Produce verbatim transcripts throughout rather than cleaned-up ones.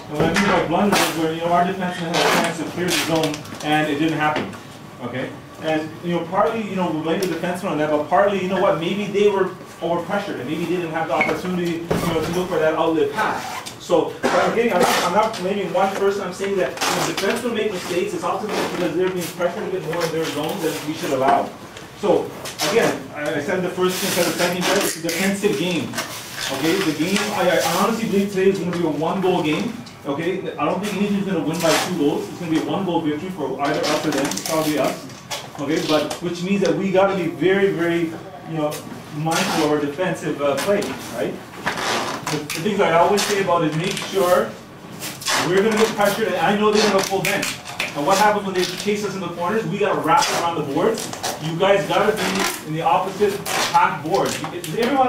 And what I mean by blunders is where, you know, our defense had a chance to clear the zone and it didn't happen. Okay? And, you know, partly, you know, we blame the defenseman on that, but partly, you know what, maybe they were over-pressured and maybe they didn't have the opportunity, you know, to look for that outlet pass. So, what I'm getting, I'm not, I'm not blaming one person, I'm saying that when defensemen make mistakes, it's ultimately because they're being pressured a bit more in their zones than we should allow. So, again, I said the first thing, said the second game, it's a defensive game. Okay, the game, I, I honestly believe today is going to be a one-goal game. Okay, I don't think anything's going to win by two goals. It's going to be a one-goal victory for either us or them, probably us. Okay, but which means that we got to be very, very, you know, mindful of our defensive uh, play, right? The, the things I always say about is make sure we're going to get pressured, and I know they're going to pull bench. And what happens when they chase us in the corners? We got to wrap around the boards. You guys got to be in the opposite half board. Everyone.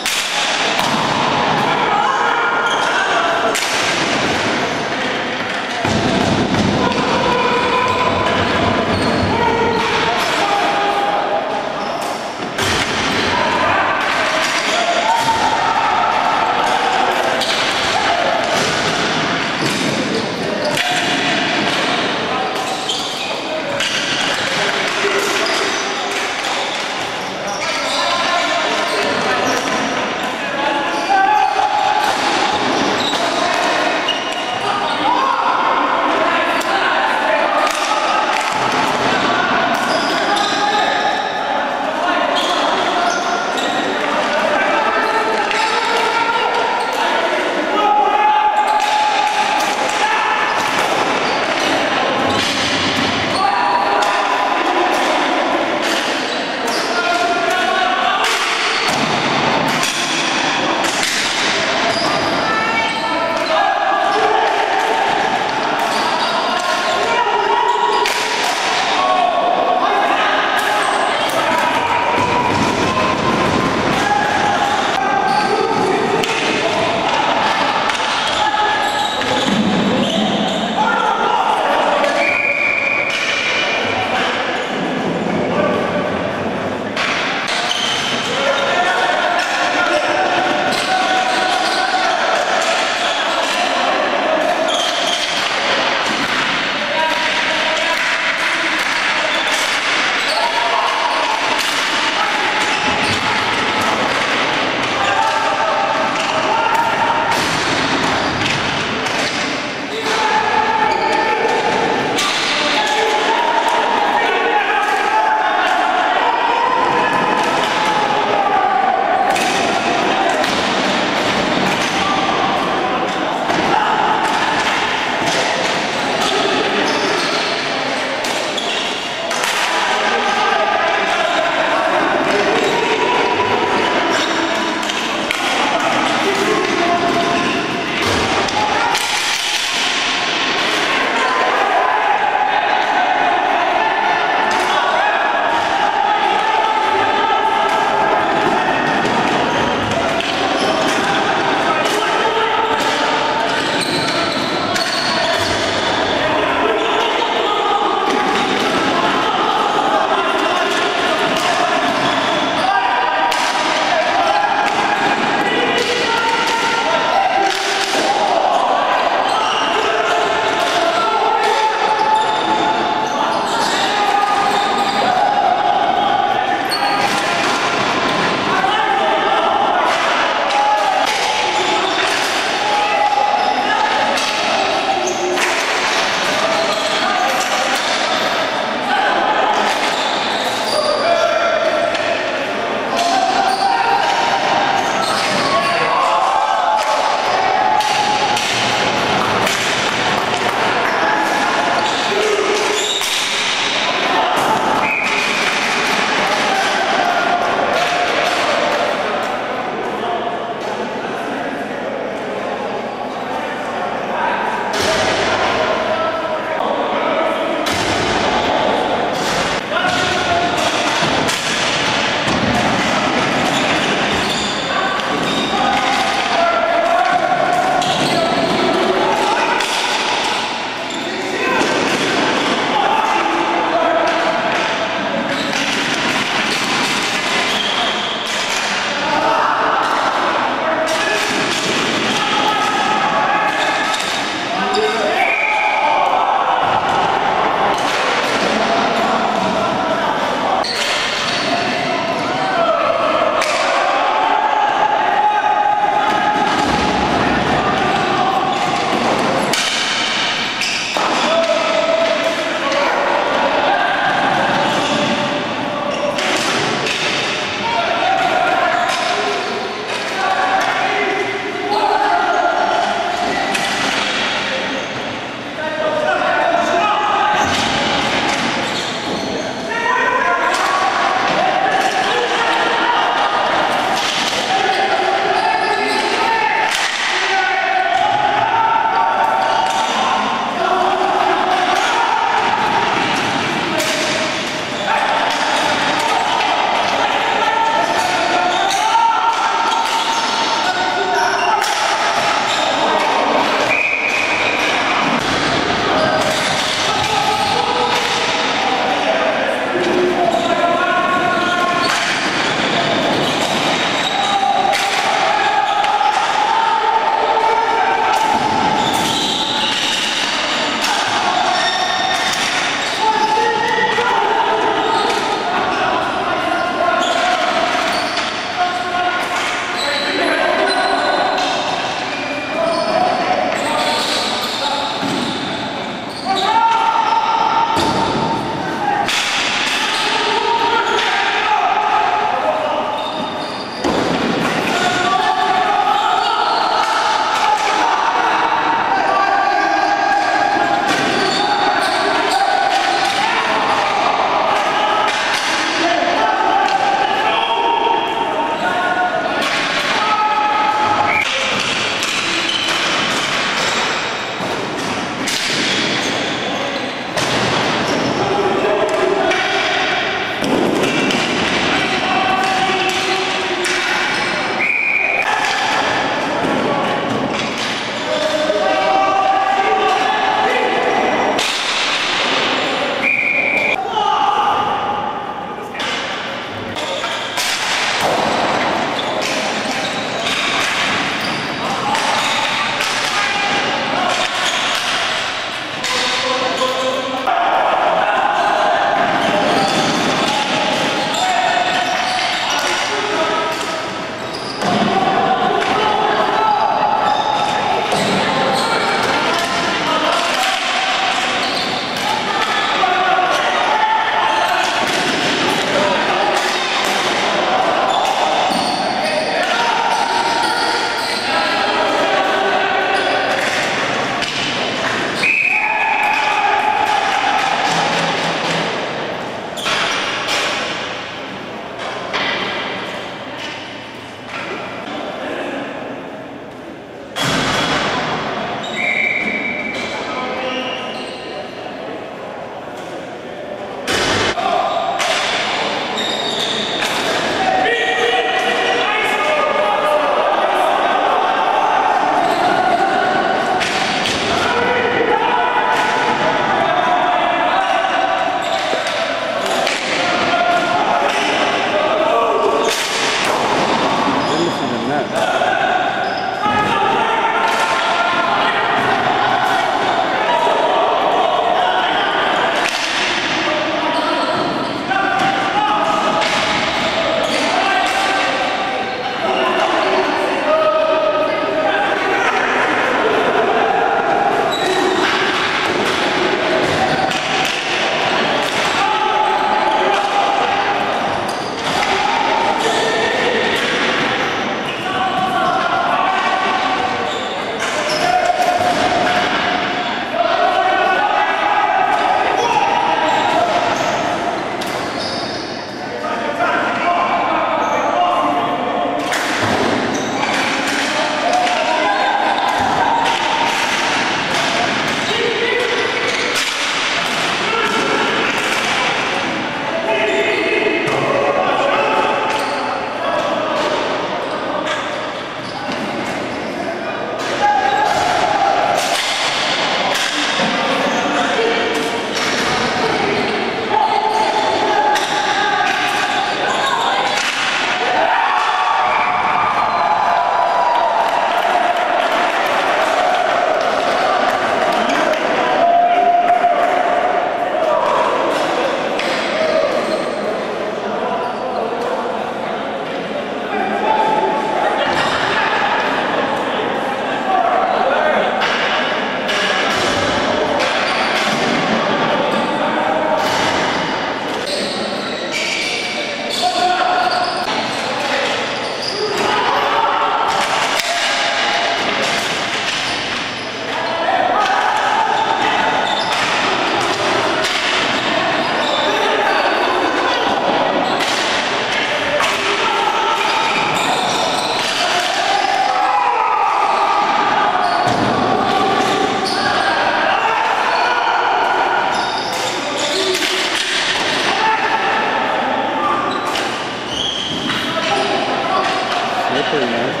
pretty nice.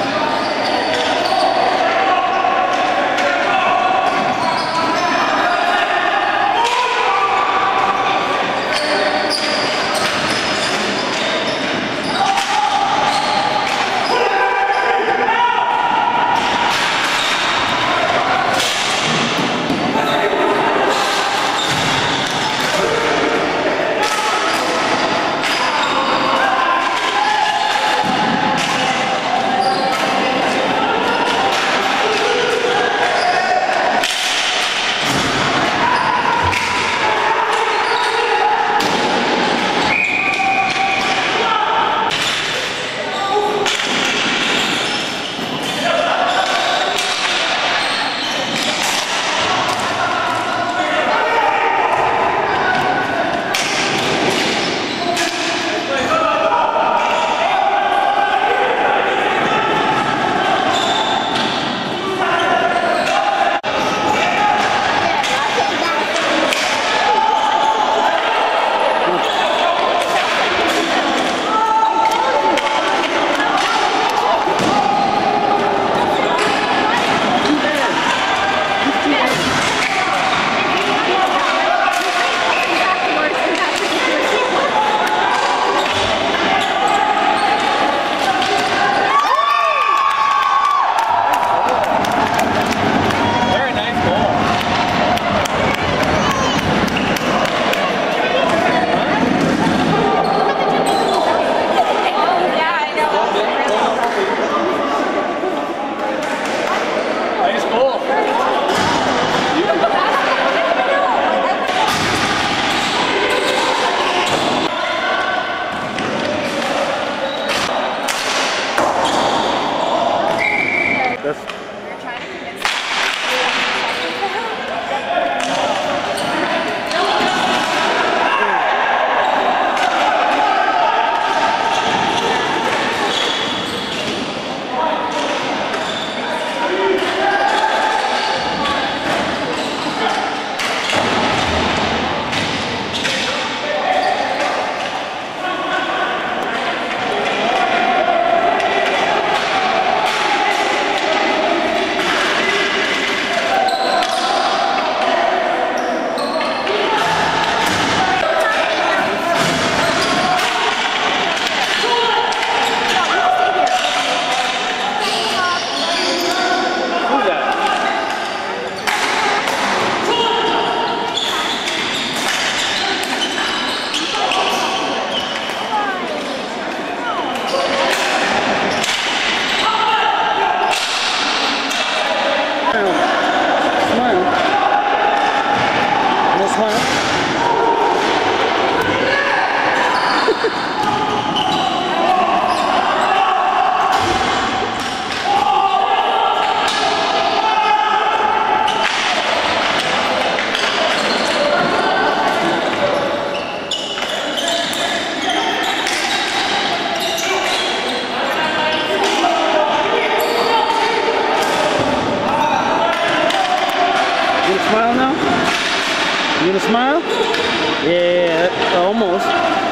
You gonna smile? Yeah, almost.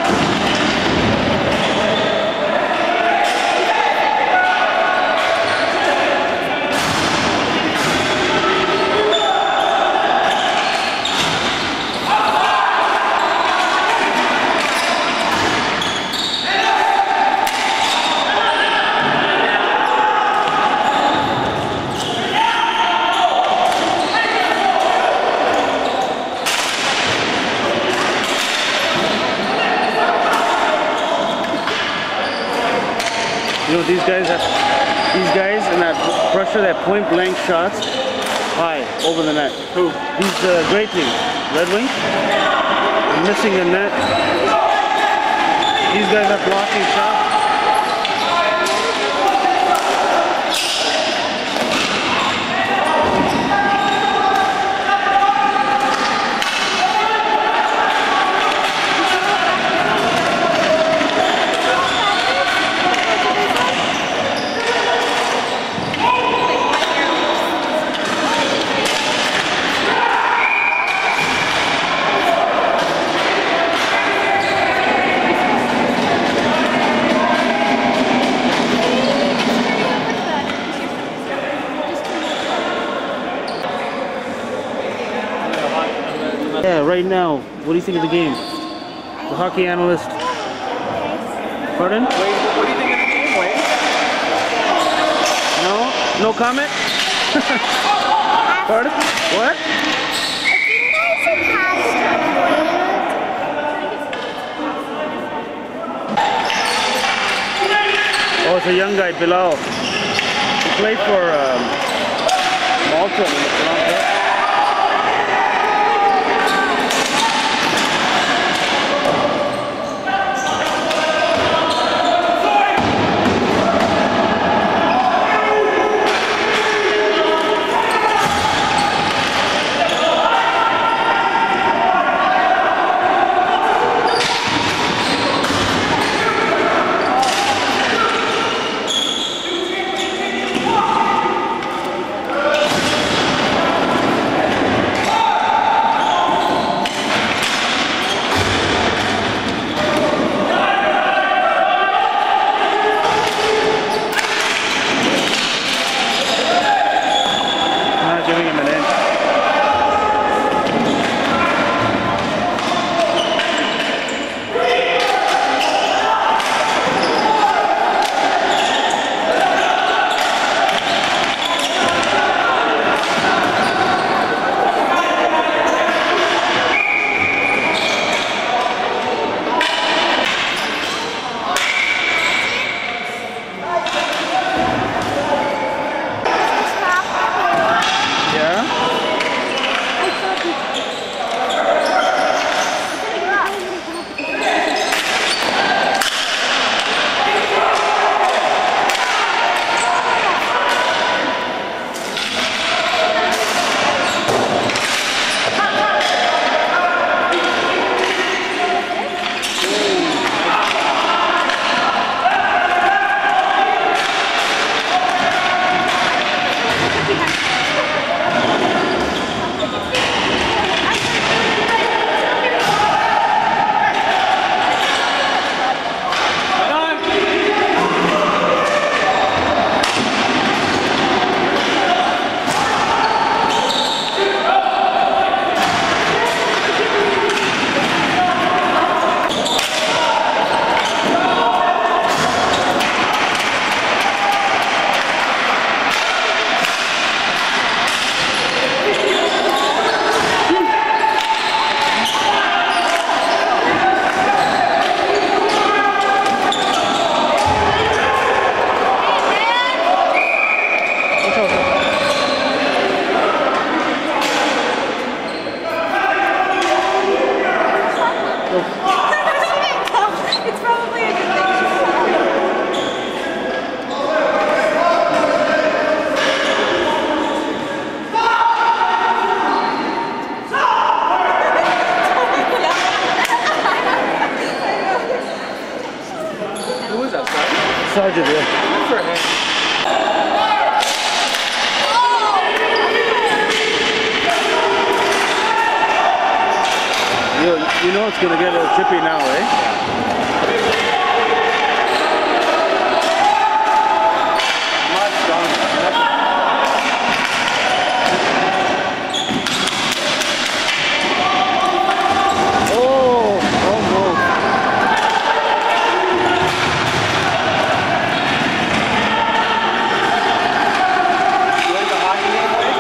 You know, these guys have, these guys and that pressure, that point blank shots, high over the net. Who? These uh, great teams, Red Wings, missing the net. These guys are blocking shots. right now. What do you think of the game? The hockey analyst. Pardon? Wait, what do you think of the game, Wayne? No? No comment? Pardon? What? Oh, it's a young guy, Bilal. He played for um, Malta in the Toronto. Giving him an inch. It's probably a good thing. Who was that, Sergeant? Sergeant, yeah. Good for him. You, you know it's gonna get a little chippy now, eh? Mud's gone. Oh, almost. You like the hockey game, Wayne?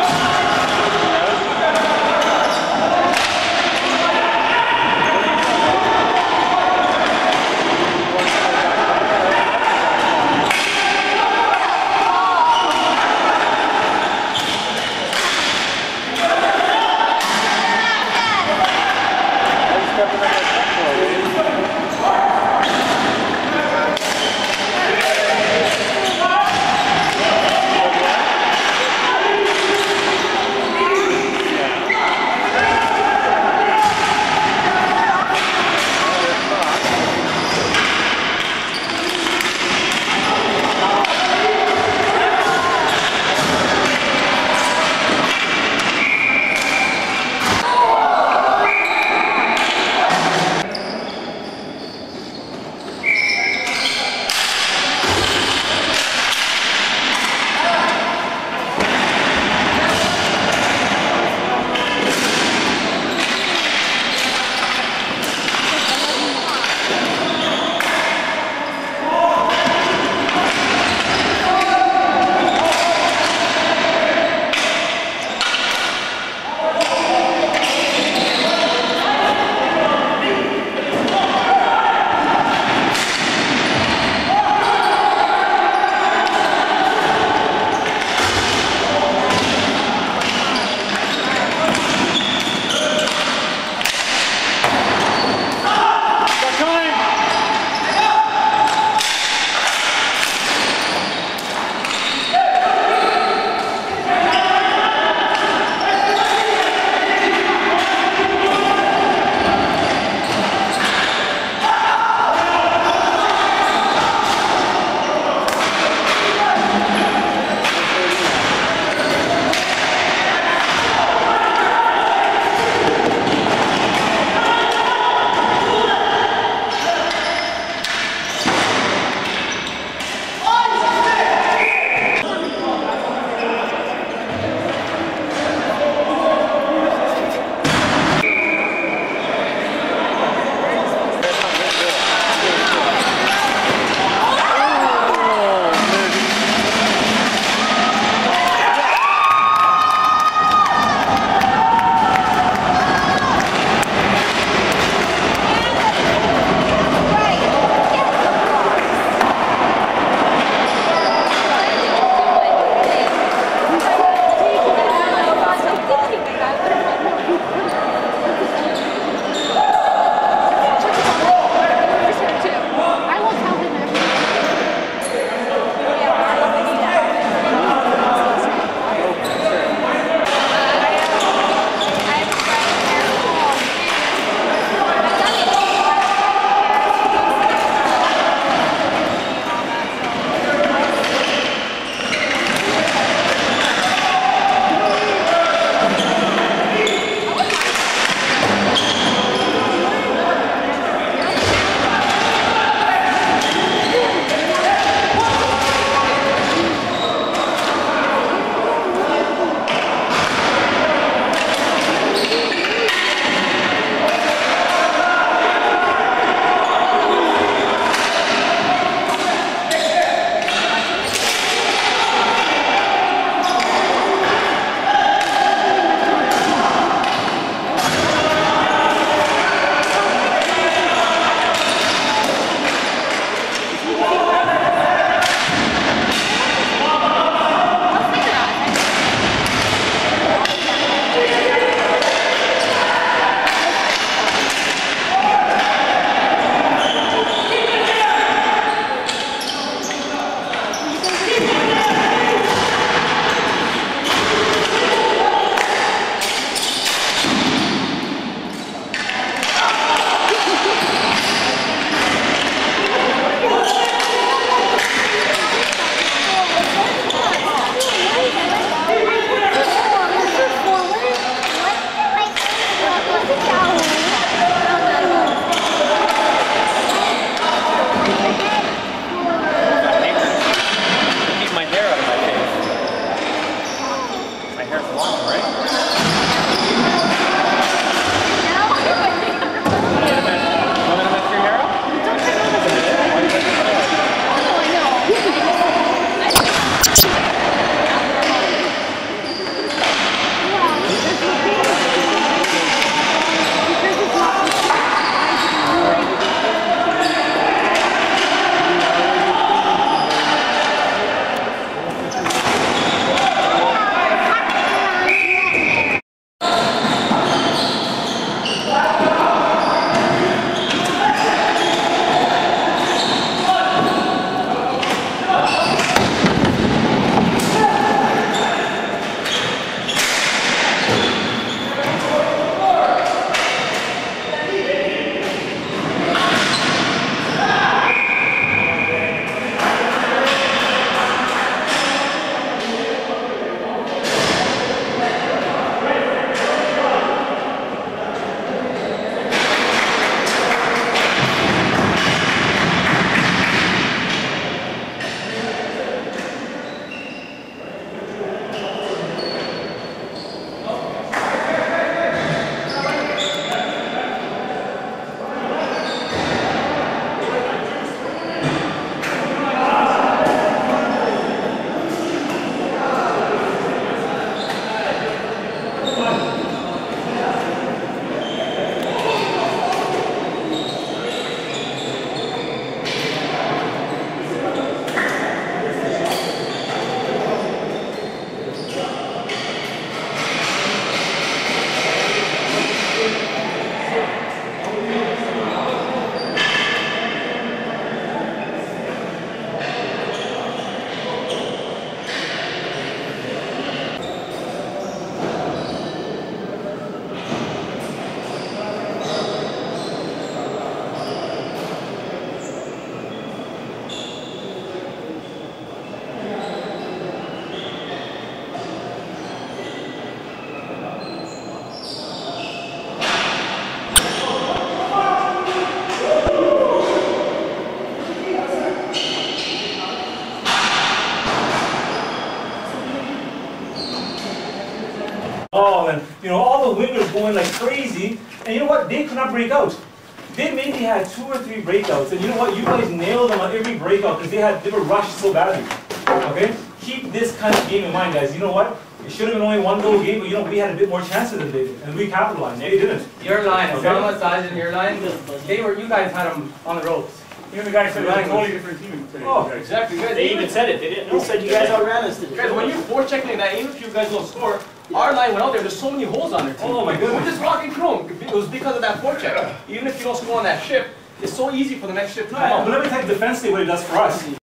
You know, all the wind was going like crazy, and you know what? They could not break out. They maybe had two or three breakouts, and you know what? You guys nailed them on every breakout because they had they were rushed so badly. Okay? Keep this kind of game in mind, guys. You know what? It should have been only one goal game, but you know we had a bit more chances than they did, and we capitalized. They didn't. Your line, Okay. Osama Saj and your line, they were, you guys had them on the ropes. Even the guy said it was a totally different team today. Oh, you guys. Exactly. You guys, They even said it. They didn't. They said you guys outran us today. guys, when you're forechecking that, even if you guys don't score, our line went out there. There's so many holes on their team. Oh my goodness. We're just rocking through them. It was because of that forecheck. Even if you don't score on that shift, it's so easy for the next shift to come But out. let me tell you defensively what it does for us.